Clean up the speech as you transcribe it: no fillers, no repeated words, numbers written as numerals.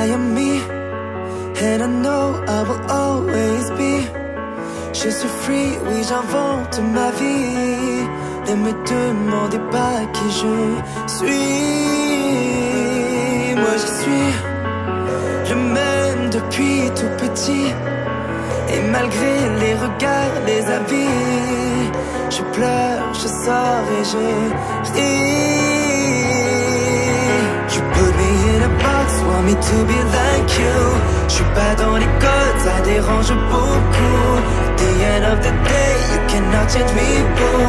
I am me, and I know I will always be. Je suis free, oui j'invente ma vie. Ne me demandez pas qui je suis. Moi je suis le même depuis tout petit. Et malgré les regards, les avis, je pleure, je sors et je ris. You put me in a box, want me to be like you. Je suis pas dans les codes, ça dérange beaucoup. At the end of the day, you cannot change me, boo.